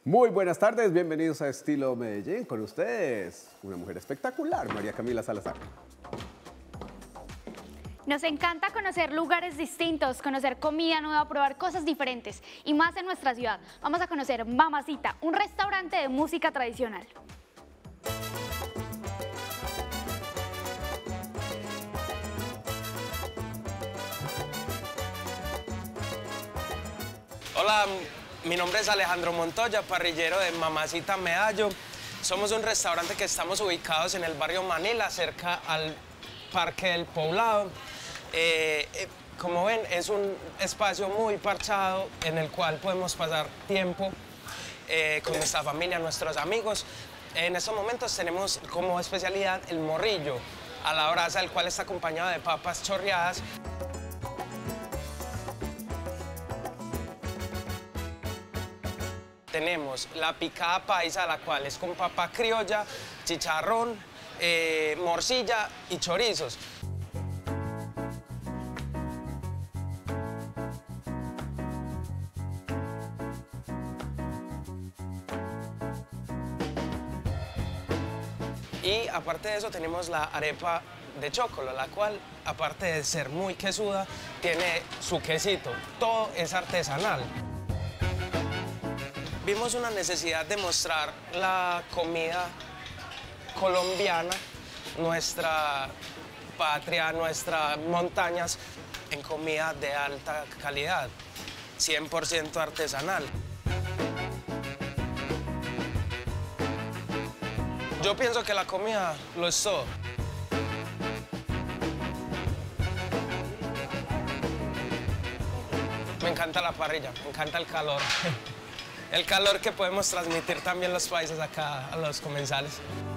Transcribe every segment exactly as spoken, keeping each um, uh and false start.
Muy buenas tardes, bienvenidos a Estilo Medellín. Con ustedes, una mujer espectacular, María Camila Salazar. Nos encanta conocer lugares distintos, conocer comida nueva, probar cosas diferentes y más en nuestra ciudad. Vamos a conocer Mamacita, un restaurante de música tradicional. Hola, mi nombre es Alejandro Montoya, parrillero de Mamacita Medallo. Somos un restaurante que estamos ubicados en el barrio Manila, cerca al Parque del Poblado. Eh, eh, como ven, es un espacio muy parchado en el cual podemos pasar tiempo eh, con nuestra familia, nuestros amigos. En estos momentos tenemos como especialidad el morrillo a la brasa, el cual está acompañado de papas chorreadas. Tenemos la picada paisa, la cual es con papa criolla, chicharrón, eh, morcilla y chorizos. Y aparte de eso tenemos la arepa de chocolo, la cual, aparte de ser muy quesuda, tiene su quesito. Todo es artesanal. Vimos una necesidad de mostrar la comida colombiana, nuestra patria, nuestras montañas, en comida de alta calidad, cien por ciento artesanal. Yo pienso que la comida lo es todo. Me encanta la parrilla, me encanta el calor. El calor que podemos transmitir también los países acá a los comensales.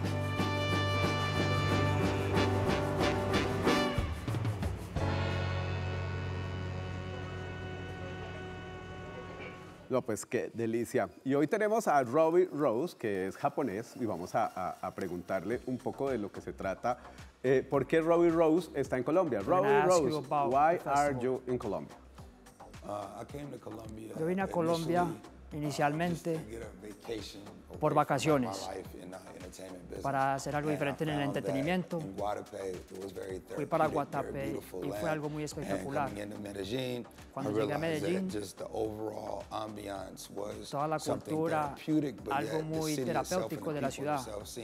No, pues qué delicia. Y hoy tenemos a Robbie Rose, que es japonés, y vamos a, a, a preguntarle un poco de lo que se trata. Eh, ¿Por qué Robbie Rose está en Colombia? Robbie Rose, why are you in Colombia? Yo vine a Colombia inicialmente por vacaciones, para hacer algo diferente en el entretenimiento. Fui para Guatapé y fue algo muy espectacular. Cuando llegué a Medellín, toda la cultura, algo muy terapéutico de la ciudad.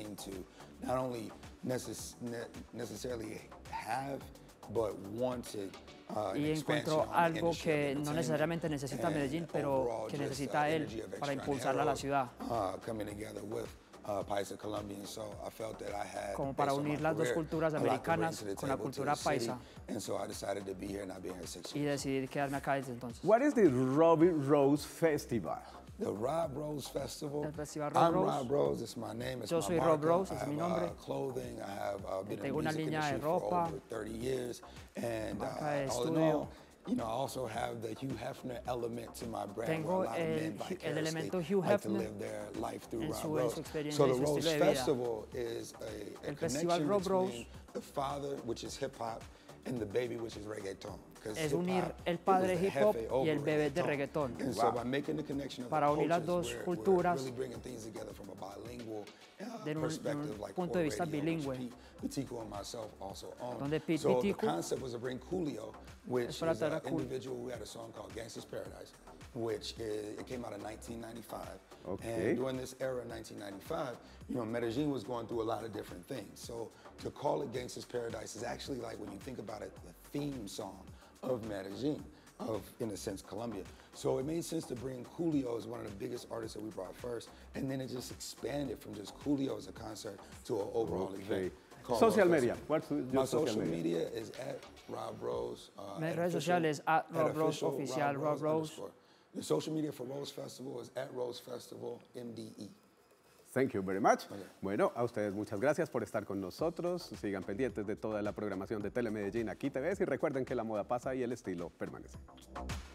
Y encontró algo que no necesariamente necesita Medellín, pero que necesita él para impulsarla a la ciudad. Como para unir las dos culturas americanas con la cultura paisa. Y decidí quedarme acá desde entonces. What is the Robbie Rose Festival? The Rob Rose Festival. El Festival Rob I'm Rose. Rob Rose. It's my name. It's Yo my soy marca. Rob Rose, es I mi have, nombre. uh, clothing. I have uh, been in Tengo the una music línea de industry ropa. for over thirty years, and Marca uh, de all in estudio. all, you know, I also have the Hugh Hefner element to my brand. Tengo where a lot of el- men el vicariously elemento Hugh like to Hefner live their life through en Rob su- en Rose. su experiencia So y the su Rose estilo de vida. Festival is a, a El Festival connection Rob Rose between the father, which is hip hop, and the baby, which is reggaeton. 'Cause es hip unir hop, el it padre was the hip hop jefe y over el bebé de reggaeton. reggaetón. And so by making the connection of Para the unir las cultures, dos we're- culturas we're really bringing things together from a bilingual uh, de un- de un perspective, like punto de Core vista Radio, which bilingüe. Pete Pitico and myself also own. Donde Pete So the Pitico concept was to bring Coolio, which es para is traer a an Cool- individual who had a song called Gangsta's Paradise, which is, it came out in nineteen ninety-five. Okay. And during this era, nineteen ninety-five, you know, Medellin was going through a lot of different things. So to call it Gangsta's Paradise is actually like, when you think about it, the theme song of Medellin, of, in a sense, Colombia. So it made sense to bring Coolio as one of the biggest artists that we brought first, and then it just expanded from just Coolio as a concert to an overall Okay. event. called Social Rob media. Festival. What's your My social social media? media is at Rob Rose. Uh, Mis at redes official- sociales, at Rob Rose official oficial, Rob Rose. underscore. The social media for Rose Festival is at Rose Festival M D E. Thank you very much. Okay. Bueno, a ustedes muchas gracias por estar con nosotros. Sigan pendientes de toda la programación de Telemedellín aquí T V y recuerden que la moda pasa y el estilo permanece.